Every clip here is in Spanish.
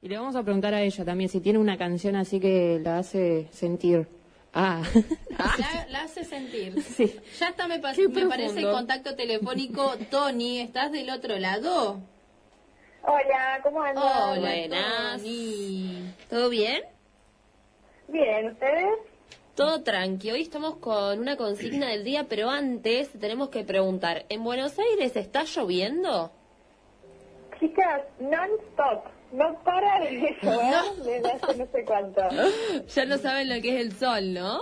Y le vamos a preguntar a ella también si tiene una canción así que la hace sentir. La hace sentir. Sí. Ya está, me parece el contacto telefónico. Tony, ¿estás del otro lado? Hola, ¿cómo andan? Hola, Buenas. Tony. ¿Todo bien? Bien, ¿ustedes? Todo tranqui. Hoy estamos con una consigna del día, pero antes tenemos que preguntar, ¿en Buenos Aires está lloviendo? Chicas, non-stop. No para de llover desde hace no sé cuánto. Ya no saben lo que es el sol, ¿no?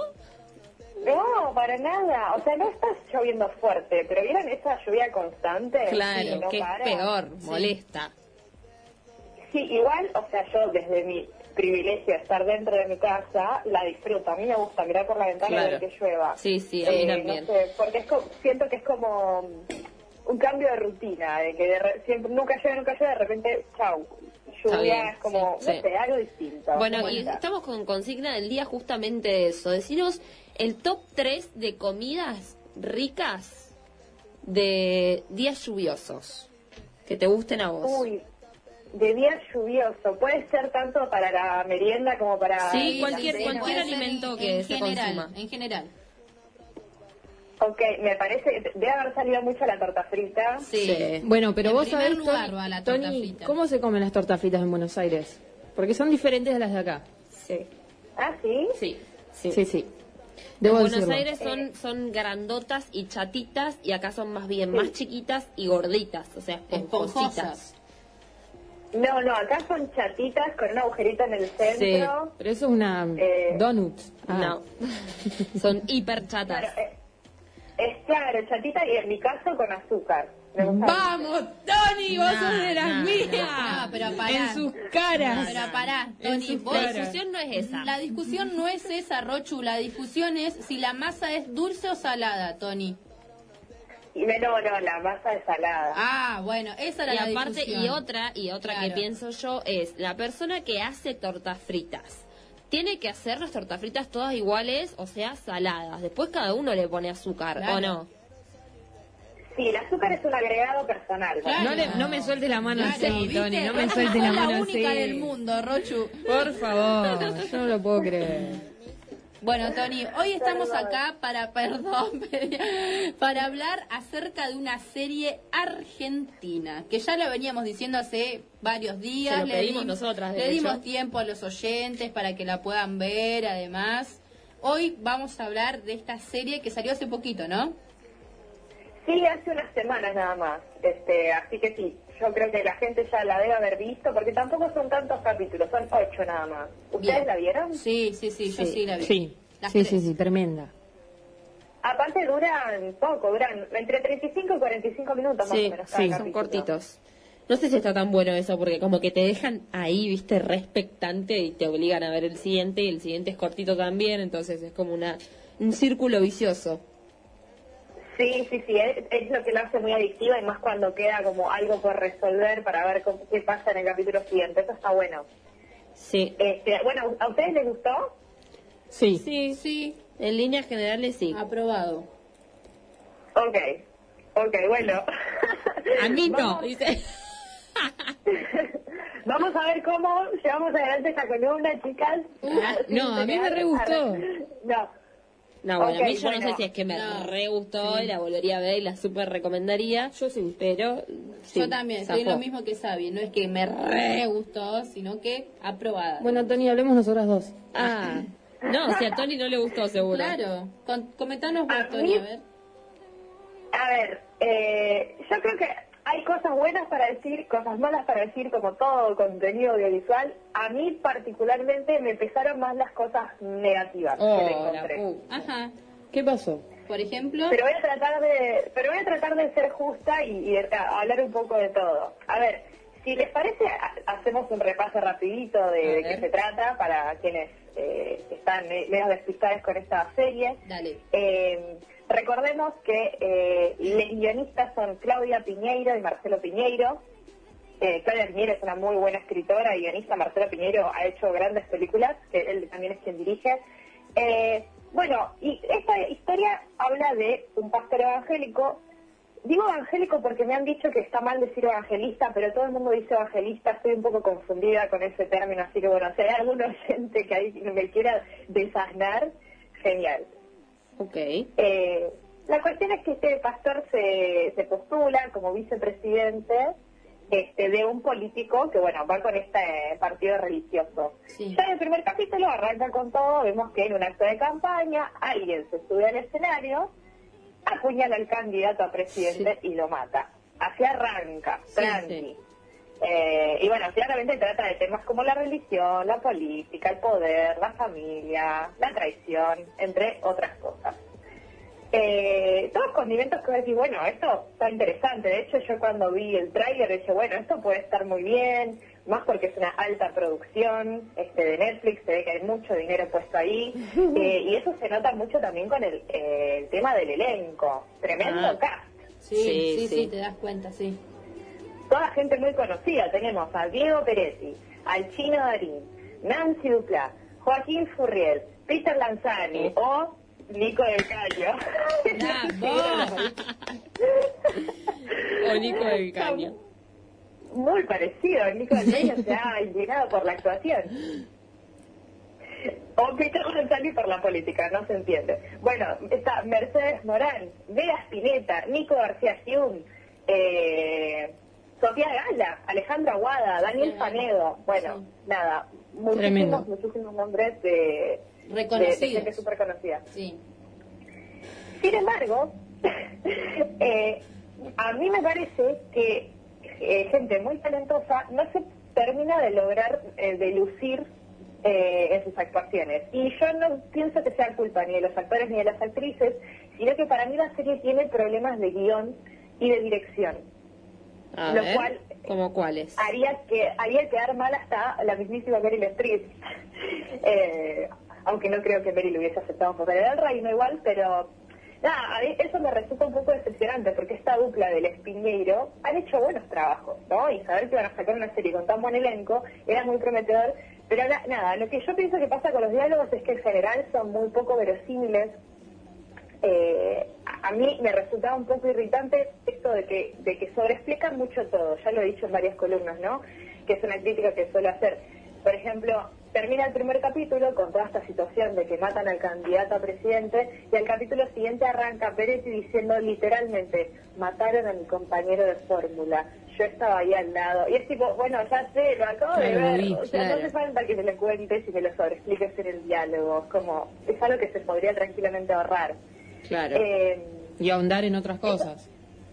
No, para nada. O sea, no está lloviendo fuerte, pero ¿vieron esa lluvia constante? Claro, Sí, no que para. es peor, molesta. Sí, igual, o sea, yo desde mi privilegio de estar dentro de mi casa, la disfruto. A mí me gusta mirar por la ventana y ver que llueva. Sí, sí, a mí también. No sé, porque siento que es como un cambio de rutina, de que siempre nunca llueve, de repente, chau. Lluvia es como, sí, no sé, algo distinto. Bueno, y estamos con consigna del día justamente de eso. Decinos el top 3 de comidas ricas de días lluviosos que te gusten a vos. Uy, de día lluvioso. Puede ser tanto para la merienda como para... Sí, cualquier Puede ser alimento que se consuma. En general. Ok, me parece, debe haber salido mucho la torta frita. Sí. Bueno, pero En vos primer sabés, lugar va la torta Tony, frita. ¿cómo se comen las tortas fritas en Buenos Aires? Porque son diferentes de las de acá. Sí. ¿Ah, sí? Sí. Sí, sí. En Debo Buenos decirlo. Aires son grandotas y chatitas y acá son más bien más chiquitas y gorditas, o sea, esponjositas. No, acá son chatitas con un agujerito en el centro. Pero eso es una donut. No, son hiper chatas. Claro, es claro, chatita y en mi caso con azúcar. Me gusta. ¡Vamos, Tony! ¡Vos sos de las mías! No, pero pará. En sus caras. Pero pará, En Tony, sus vos... La discusión no es esa. La discusión no es esa, Rochu. La discusión es si la masa es dulce o salada, Tony. No, la masa es salada. Ah, bueno, esa era Y la aparte, discusión. y otra Claro. que pienso yo es, la persona que hace tortas fritas, tiene que hacer las tortas fritas todas iguales, o sea, saladas. Después cada uno le pone azúcar, Claro. ¿o no? Sí, el azúcar es un agregado personal. Claro. No me sueltes la mano Claro, así, ¿viste? Tony. No me Sos sueltes la mano la así. única del mundo, Rochu. Por favor, yo no lo puedo creer. Bueno, Tony, hoy estamos acá para hablar acerca de una serie argentina, que ya lo veníamos diciendo hace varios días. Se lo pedimos nosotras, de Le hecho. dimos tiempo a los oyentes para que la puedan ver, además. Hoy vamos a hablar de esta serie que salió hace poquito, ¿no? Sí, hace unas semanas nada más. Así que sí, yo creo que la gente ya la debe haber visto, porque tampoco son tantos capítulos, son 8 nada más. ¿Ustedes Bien. la vieron? Sí, yo sí la vi. Sí, Las sí, tres. sí, tremenda. Aparte duran poco, duran entre 35 y 45 minutos más o menos cada Son capítulo. cortitos. No sé si está tan bueno eso, porque como que te dejan ahí, viste, re expectante y te obligan a ver el siguiente, y el siguiente es cortito también, entonces es como un círculo vicioso. Sí, es lo que lo hace muy adictiva y más cuando queda como algo por resolver para ver qué pasa en el capítulo siguiente. Eso está bueno. Sí. Bueno, ¿a ustedes les gustó? Sí. Sí, En líneas generales sí. aprobado. Ok, bueno. A mí no. Vamos- Dice. Vamos a ver cómo llevamos adelante esta columna, chicas. No, a mí me re gustó. No. No, bueno, Ok, a mí yo no bueno. sé si es que me No. re gustó y la volvería a ver y la súper recomendaría. Yo sí. Pero sí, Yo también, estoy zafó. lo mismo que Sabi. No es que me re gustó, sino que aprobada. Bueno, Tony, hablemos nosotras dos. Ah, no, o sea, a Tony no le gustó seguro. Claro. Comentanos vos, A Tony, mí- a ver. A ver, yo creo que hay cosas buenas para decir, cosas malas para decir, como todo contenido audiovisual. A mí particularmente me pesaron más las cosas negativas que le Oh, la encontré. puta. Ajá. ¿Qué pasó? Por ejemplo. Pero voy a tratar de ser justa y de hablar un poco de todo. A ver, si les parece, hacemos un repaso rapidito de qué se trata para quienes están medio despistados con esta serie. Dale. Recordemos que los guionistas son Claudia Piñeiro y Marcelo Piñeiro. Claudia Piñeiro es una muy buena escritora y guionista. Marcelo Piñeiro ha hecho grandes películas, que él también es quien dirige. Bueno, y esta historia habla de un pastor evangélico Digo evangélico porque me han dicho que está mal decir evangelista, pero todo el mundo dice evangelista, estoy un poco confundida con ese término, así que bueno, si hay algún oyente que ahí me quiera desasnar, genial. Ok. La cuestión es que este pastor se postula como vicepresidente de un político que, bueno, va con este partido religioso. Sí. Ya en el primer capítulo arranca con todo, vemos que en un acto de campaña alguien se sube al escenario, apuñala al candidato a presidente y lo mata. Así arranca, tranqui. Sí. Y bueno, claramente trata de temas como la religión, la política, el poder, la familia, la traición, entre otras cosas. Todos condimentos que voy a decir, bueno, esto está interesante. De hecho, yo cuando vi el tráiler dije, bueno, esto puede estar muy bien, más porque es una alta producción de Netflix, se ve que hay mucho dinero puesto ahí, y eso se nota mucho también con el tema del elenco. Tremendo cast. Sí, te das cuenta, sí. Toda gente muy conocida. Tenemos a Diego Peretti, al Chino Darín, Nancy Duplá, Joaquín Furriel, Peter Lanzani o Nico del Caño. O Nico del Caño. Muy parecido, Nico del Caño se ha inclinado por la actuación. O Peter Lanzani por la política, no se entiende. Bueno, está Mercedes Morán, Vera Spinetta, Nico García Gium, Sofía Gala, Alejandra Aguada, Daniel Fanedo. Bueno, nada, muchísimos nombres de gente súper conocida. Sí. Sin embargo, a mí me parece que gente muy talentosa no se termina de lograr de lucir en sus actuaciones. Y yo no pienso que sea culpa ni de los actores ni de las actrices, sino que para mí la serie tiene problemas de guión y de dirección. Lo cual ¿Cómo cuáles? haría quedar mal hasta la mismísima Meryl Streep. Aunque no creo que Meryl hubiese aceptado un papel del reino igual, pero nada, a mí eso me resulta un poco decepcionante, porque esta dupla del Espiñeiro han hecho buenos trabajos, ¿no? Y saber que van a sacar una serie con tan buen elenco era muy prometedor, pero nada, lo que yo pienso que pasa con los diálogos es que en general son muy poco verosímiles. A mí me resultaba un poco irritante esto de que sobreexplican mucho todo. Ya lo he dicho en varias columnas, ¿no? Que es una crítica que suelo hacer. Por ejemplo, termina el primer capítulo con toda esta situación de que matan al candidato a presidente, y al capítulo siguiente arranca Peretti diciendo literalmente, mataron a mi compañero de fórmula, yo estaba ahí al lado. Y es tipo, bueno, ya sé, lo acabo de ver. O sea, no hace falta que me lo cuentes y me lo sobreexpliques en el diálogo. Es algo que se podría tranquilamente ahorrar. Claro. Y ahondar en otras cosas.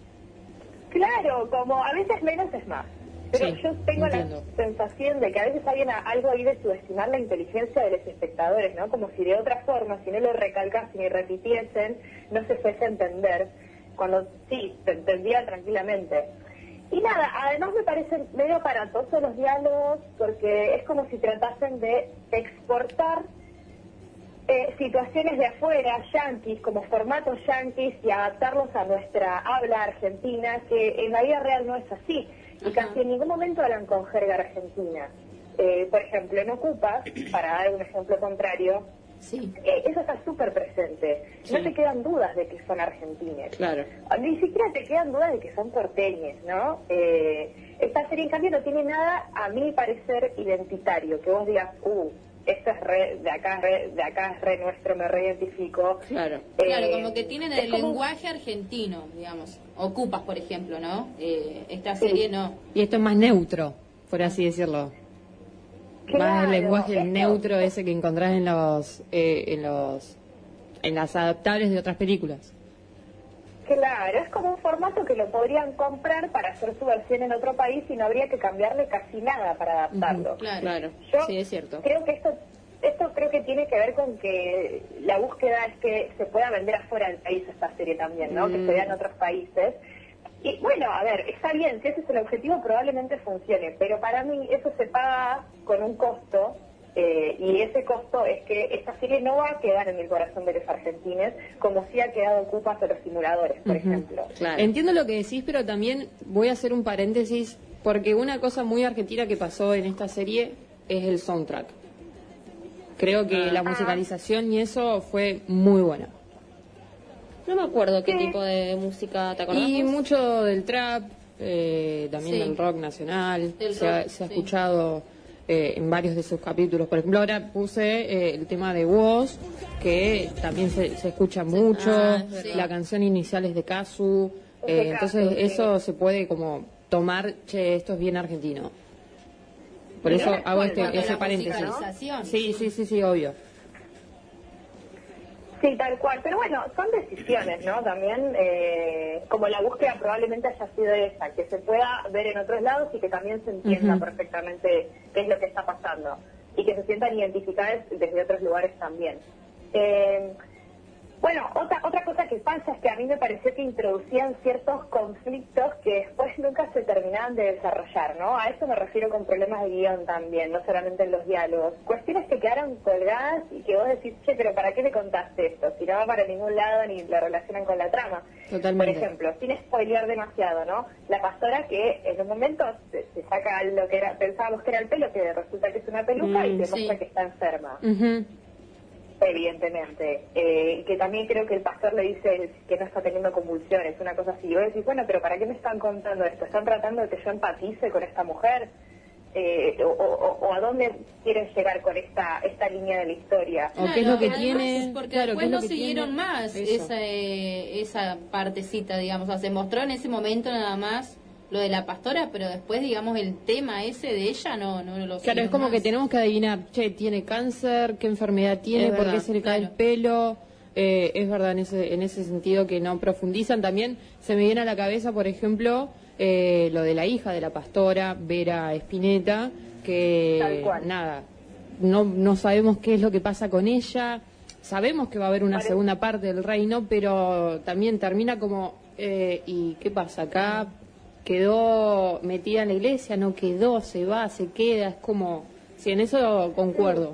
Claro, como a veces menos es más. Pero Sí, yo tengo entiendo. la sensación de que a veces hay algo ahí de subestimar la inteligencia de los espectadores, ¿no? Como si de otra forma, si no lo recalcasen y repitiesen, no se fuese a entender, cuando sí, se entendía tranquilamente. Y nada, además me parecen medio aparatosos los diálogos, porque es como si tratasen de exportar situaciones de afuera, yanquis, como formatos yanquis, y adaptarlos a nuestra habla argentina, que en la vida real no es así. Y casi en ningún momento hablan con jerga argentina. Por ejemplo, en Ocupas, para dar un ejemplo contrario, eso está súper presente. No te quedan dudas de que son argentines. Claro. Ni siquiera te quedan dudas de que son porteñes, ¿no? Esta serie, en cambio, no tiene nada, a mi parecer, identitario. Que vos digas, esto es de acá es re nuestro, me reidentifico. Claro, como que tienen el lenguaje argentino, digamos. Ocupas, por ejemplo, ¿no? Esta serie no. Y esto es más neutro, por así decirlo. Claro, más el lenguaje neutro ese que encontrás en las adaptables de otras películas. Claro, es como un formato que lo podrían comprar para hacer su versión en otro país y no habría que cambiarle casi nada para adaptarlo. Claro. Yo Sí, es cierto. creo que esto creo que tiene que ver con que la búsqueda es que se pueda vender afuera del país esta serie también, ¿no? Que se vea en otros países. Y bueno, a ver, está bien, si ese es el objetivo probablemente funcione, pero para mí eso se paga con un costo, y ese costo es que esta serie no va a quedar en el corazón de los argentines como si ha quedado Ocupas de los simuladores, por ejemplo. Claro. Entiendo lo que decís, pero también voy a hacer un paréntesis, porque una cosa muy argentina que pasó en esta serie es el soundtrack. Creo que la musicalización y eso fue muy buena. No me acuerdo qué Sí. tipo de música, ¿te acordás? Y vos? mucho del trap, también Sí. del rock nacional, Del se ha rock, sí. escuchado en varios de sus capítulos. Por ejemplo, ahora puse el tema de Woz, que también se escucha mucho, Ah, es verdad. la canción inicial es de Casu, Es de entonces Casu, sí. eso se puede como tomar, che, esto es bien argentino. Por Bien eso actual, hago cuando ese la paréntesis. musicalización. Sí, obvio. Sí, tal cual. Pero bueno, son decisiones, ¿no? También, como la búsqueda probablemente haya sido esa, que se pueda ver en otros lados y que también se entienda Ujú. perfectamente qué es lo que está pasando y que se sientan identificadas desde otros lugares también. Bueno, otra cosa que pasa es que a mí me pareció que introducían ciertos conflictos que después nunca se terminaban de desarrollar, ¿no? A eso me refiero con problemas de guión también, no solamente en los diálogos. Cuestiones que quedaron colgadas y que vos decís, che, pero ¿para qué me contaste esto? Si no va para ningún lado ni lo relacionan con la trama. Totalmente. Por ejemplo, sin spoilear demasiado, ¿no? La pastora que en un momento se saca lo que era, pensábamos que era el pelo, que resulta que es una peluca y te sí. muestra que está enferma. Ujú. Evidentemente, que también creo que el pastor le dice que no está teniendo convulsiones, una cosa así. Y vos decís, bueno, pero ¿para qué me están contando esto? ¿Están tratando de que yo empatice con esta mujer? ¿O a dónde quieren llegar con esta línea de la historia? O qué es lo que además, tiene, porque claro, después qué es lo no que siguieron tiene. más Eso. esa partecita, digamos. O sea, se mostró en ese momento nada más lo de la pastora, pero después, digamos, el tema ese de ella no lo Claro, siguieron es como más. que tenemos que adivinar, che, tiene cáncer, qué enfermedad tiene, Es por qué verdad, se le cae el claro. pelo. Es verdad, en ese sentido que no profundizan. También se me viene a la cabeza, por ejemplo, lo de la hija de la pastora, Vera Spinetta, Tal que cual. nada, no sabemos qué es lo que pasa con ella. Sabemos que va a haber una Parece- segunda parte del reino, pero también termina como, ¿y qué pasa acá? ¿Quedó metida en la iglesia? ¿No quedó? ¿Se va? ¿Se queda? Es como, sí, en eso concuerdo.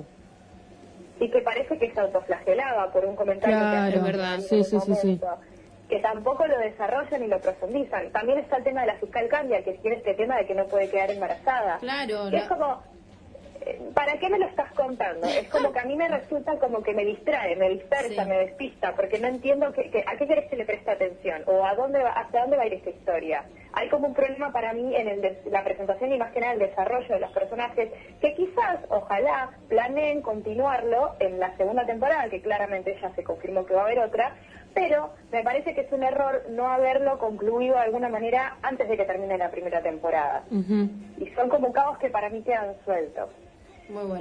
Y que parece que se autoflagelaba por un comentario Claro, que hace es verdad. en Sí, un sí, sí, sí. momento, que tampoco lo desarrollan y lo profundizan. También está el tema de la fiscal Cambia, que tiene este tema de que no puede quedar embarazada. Claro, Que es como, ¿para qué me lo estás contando? Es como que a mí me resulta como que me distrae, me dispersa, Sí. me despista, porque no entiendo a qué querés que le preste atención o hacia dónde va a ir esta historia. Hay como un problema para mí en la presentación y más que nada el desarrollo de los personajes, que quizás, ojalá, planeen continuarlo en la segunda temporada, que claramente ya se confirmó que va a haber otra, pero me parece que es un error no haberlo concluido de alguna manera antes de que termine la primera temporada. Ujú. Y son como cabos que para mí quedan sueltos. muy bueno.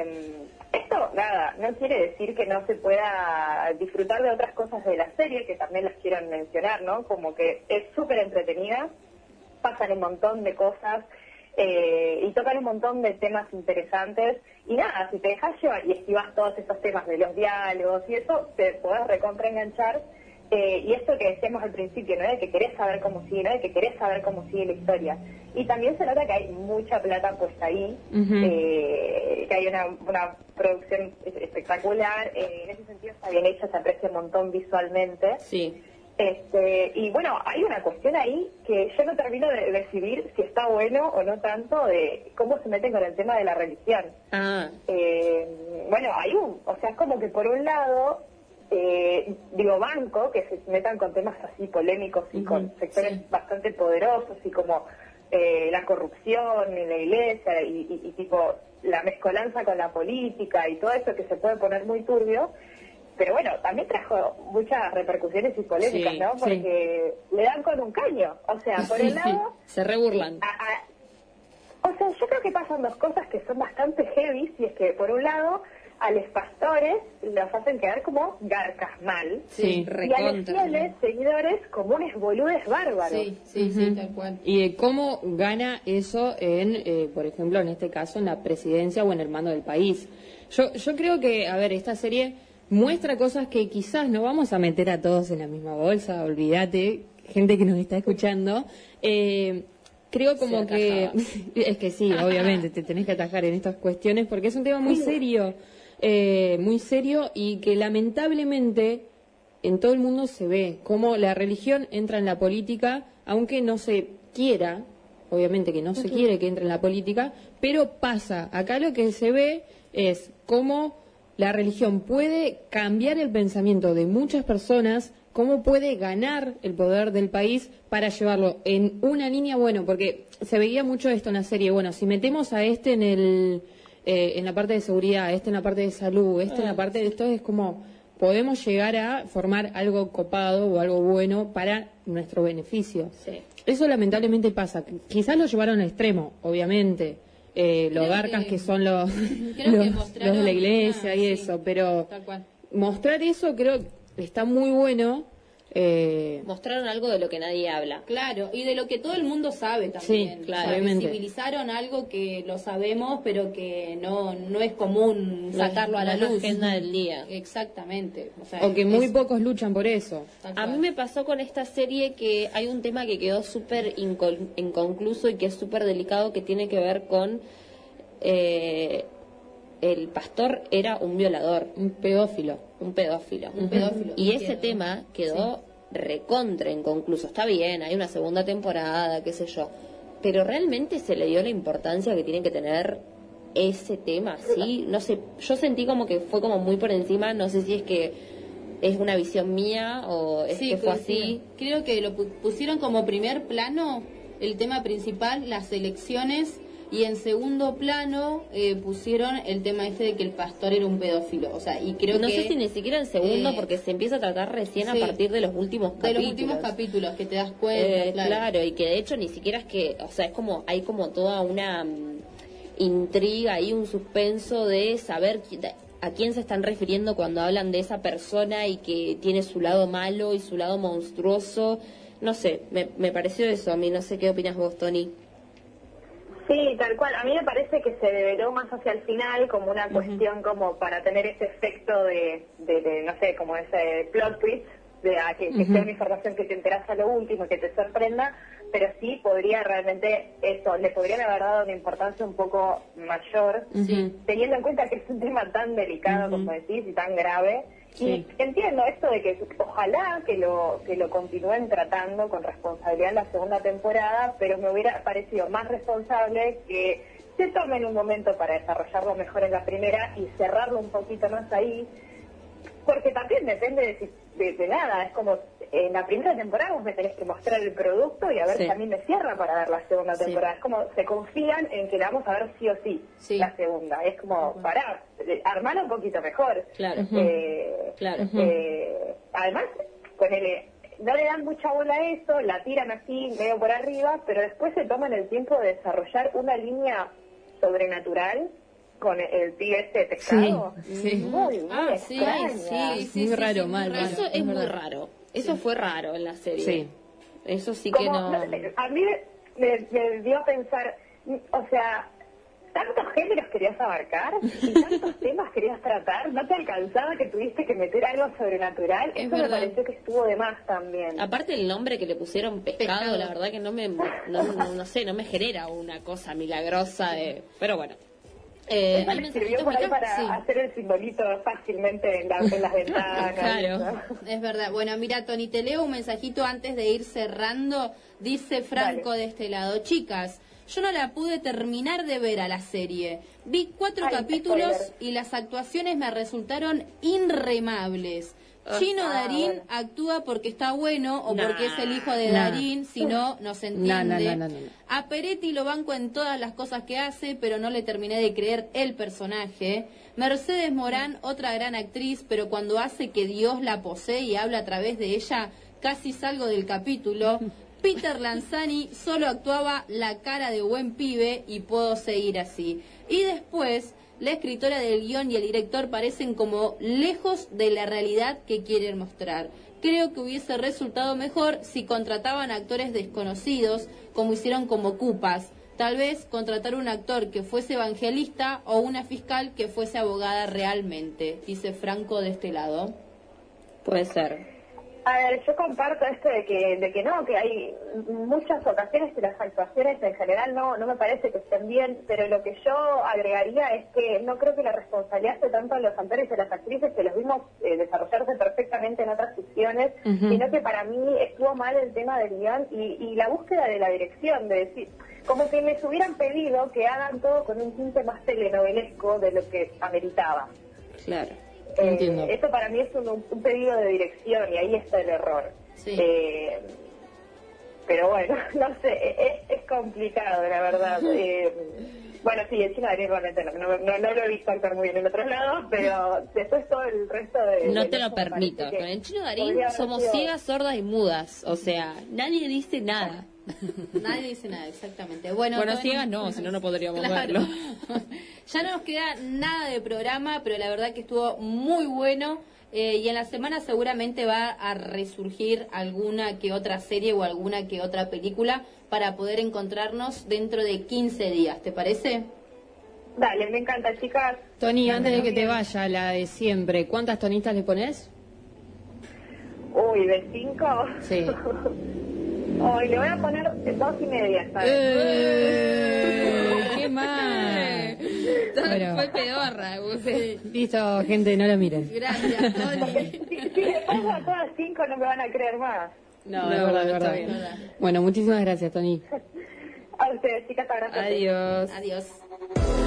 Esto, nada, no quiere decir que no se pueda disfrutar de otras cosas de la serie, que también las quiero mencionar, ¿no? Como que es súper entretenida, pasan un montón de cosas y tocan un montón de temas interesantes. Y nada, si te dejas llevar y esquivas todos esos temas de los diálogos y eso, te podés recontraenganchar. Y esto que decíamos al principio, ¿no? De que querés saber cómo sigue, ¿no? De que querés saber cómo sigue la historia. Y también se nota que hay mucha plata puesta ahí, Ujú. que hay una producción espectacular, en ese sentido está bien hecha, se aprecia un montón visualmente. Sí. Y bueno, hay una cuestión ahí que yo no termino de decidir si está bueno o no tanto de cómo se meten con el tema de la religión. Ah, Bueno, o sea, es como que por un lado, banco que se metan con temas así polémicos y con sectores sí. bastante poderosos y como la corrupción en la iglesia y tipo la mezcolanza con la política y todo eso que se puede poner muy turbio. Pero bueno, también trajo muchas repercusiones y polémicas, Sí, ¿no? sí. Porque le dan con un caño. O sea, por sí, un lado... se reburlan. O sea, yo creo que pasan dos cosas que son bastante heavy, y es que, por un lado, a los pastores los hacen quedar como garcas mal, Sí. y a los Recontra. fieles seguidores como unos boludes bárbaros. Sí, sí, sí, tal cual. Y de cómo gana eso en, por ejemplo, en este caso, en la presidencia o en el mando del país. Yo creo que, a ver, esta serie muestra cosas que quizás no vamos a meter a todos en la misma bolsa, olvídate, gente que nos está escuchando. Creo como Se que, atajaba. es que sí, obviamente, te tenés que atajar en estas cuestiones porque es un tema muy serio y que lamentablemente en todo el mundo se ve cómo la religión entra en la política, aunque no se quiera, obviamente que no se quiere que entre en la política, pero pasa. Acá lo que se ve es cómo la religión puede cambiar el pensamiento de muchas personas, cómo puede ganar el poder del país para llevarlo en una línea, bueno, porque se veía mucho esto en la serie, bueno, si metemos a este en la parte de seguridad, este en la parte de salud, este en la parte de esto, es como podemos llegar a formar algo copado o algo bueno para nuestro beneficio. Sí. Eso lamentablemente pasa. Quizás lo llevaron al extremo, obviamente. Los garcas que son los de la iglesia y eso, pero mostrar eso creo que está muy bueno. Mostraron algo de lo que nadie habla. Claro, y de lo que todo el mundo sabe también. Sí, claro, o sea, obviamente. visibilizaron algo que lo sabemos, pero que no es común sacarlo a la luz. Agenda del día. Exactamente. O sea, O que muy pocos luchan por eso. A mí me pasó con esta serie que hay un tema que quedó súper inconcluso y que es súper delicado, que tiene que ver con el pastor era un violador, Un pedófilo. un pedófilo. Y ese entiendo. tema quedó recontra inconcluso. Está bien, hay una segunda temporada, qué sé yo, pero realmente se le dio la importancia que tiene que tener ese tema, ¿sí? No sé, yo sentí como que fue como muy por encima, no sé si es que es una visión mía o es que fue así. Creo que lo pusieron como primer plano el tema principal, las elecciones, y en segundo plano pusieron el tema ese de que el pastor era un pedófilo. O sea, y creo No que sé si ni siquiera en segundo, porque se empieza a tratar recién sí, a partir de los últimos de capítulos. los últimos capítulos que te das cuenta, Claro, y que de hecho ni siquiera es que, o sea, es como, hay como toda una intriga y un suspenso de saber a quién se están refiriendo cuando hablan de esa persona y que tiene su lado malo y su lado monstruoso. No sé, me pareció eso a mí, no sé qué opinas vos, Tony. Sí, tal cual. A mí me parece que se develó más hacia el final como una cuestión como para tener ese efecto de no sé, como ese plot twist, de que sea una información que te enteras a lo último, que te sorprenda, pero sí podría realmente eso, le podrían haber dado una importancia un poco mayor, teniendo en cuenta que es un tema tan delicado, como decís, y tan grave. Y entiendo esto de que ojalá que lo continúen tratando con responsabilidad en la segunda temporada, pero me hubiera parecido más responsable que se tomen un momento para desarrollarlo mejor en la primera y cerrarlo un poquito más ahí, porque también depende de nada, es como en la primera temporada vos me tenés que mostrar el producto y a ver si a mí me cierra para ver la segunda temporada. Es como se confían en que la vamos a ver sí o sí, la segunda. Es como, pará, armar un poquito mejor. Claro. Además, no le dan mucha bola a eso, la tiran así, medio por arriba, pero después se toman el tiempo de desarrollar una línea sobrenatural con el pibe este pescado. Muy muy raro, mal. Eso es muy raro. Eso fue raro en la serie. Sí. Eso sí como, que no. A mí me dio a pensar, o sea, tantos géneros querías abarcar y tantos temas querías tratar, no te alcanzaba que tuviste que meter algo sobrenatural. Eso me pareció que estuvo de más también. Aparte el nombre que le pusieron pescado, la verdad que no me genera una cosa milagrosa de, pero bueno. Eso me sirvió por ahí para hacer el simbolito fácilmente en las ventanas. Claro, es verdad. Bueno, mira, Tony, te leo un mensajito antes de ir cerrando. Dice Franco de este lado: chicas, yo no la pude terminar de ver a la serie. Vi 4 capítulos y las actuaciones me resultaron inremables. Chino Darín actúa porque está bueno o porque es el hijo de Darín, si no, no se entiende. No. A Peretti lo banco en todas las cosas que hace, pero no le terminé de creer el personaje. Mercedes Morán, otra gran actriz, pero cuando hace que Dios la posee y habla a través de ella, casi salgo del capítulo. Peter Lanzani solo actuaba la cara de buen pibe y puedo seguir así. Y después, la escritora del guión y el director parecen como lejos de la realidad que quieren mostrar. Creo que hubiese resultado mejor si contrataban actores desconocidos, como hicieron como Cupas. Tal vez contratar un actor que fuese evangelista o una fiscal que fuese abogada realmente, dice Franco de este lado. Puede ser. A ver, yo comparto esto de que no, que hay muchas ocasiones que las actuaciones en general no me parece que estén bien, pero lo que yo agregaría es que no creo que la responsabilidad esté tanto en los actores y en las actrices, que los vimos desarrollarse perfectamente en otras ficciones, sino que para mí estuvo mal el tema del guión y la búsqueda de la dirección, de decir, como que les hubieran pedido que hagan todo con un tinte más telenovelesco de lo que ameritaba. Claro. Entiendo. Eso para mí es un pedido de dirección y ahí está el error. Sí. Pero bueno, no sé, es complicado, la verdad. Bueno, sí, el Chino Darín realmente no lo he visto actuar muy bien en otros lados, pero después todo el resto de... No de te lo los me permito. parece que Con el Chino Darín podría haber somos sido- ciegas, sordas y mudas. O sea, nadie dice nada. Nadie dice nada, exactamente. Bueno, Bueno, todavía ciegas no, si no, no podríamos Claro. verlo. Ya no nos queda nada de programa, pero la verdad que estuvo muy bueno. Y en la semana seguramente va a resurgir alguna que otra serie o alguna que otra película para poder encontrarnos dentro de 15 días. ¿Te parece? Dale, me encanta, chicas. Tony, antes de que te Bien. vaya, la de siempre, ¿cuántas tonistas le pones? Uy, ¿de 5? Sí. Uy, le voy a poner 2.5, ¿sabes? ¡Qué mal! Bueno. Fue pedorra. Listo, gente, no lo miren. Gracias, Tony. Si le pongo a todas 5 no me van a creer más. No, es verdad, es está verdad. bien. Bueno, muchísimas gracias, Tony. A ustedes, chicas, abrazos. Adiós. Adiós.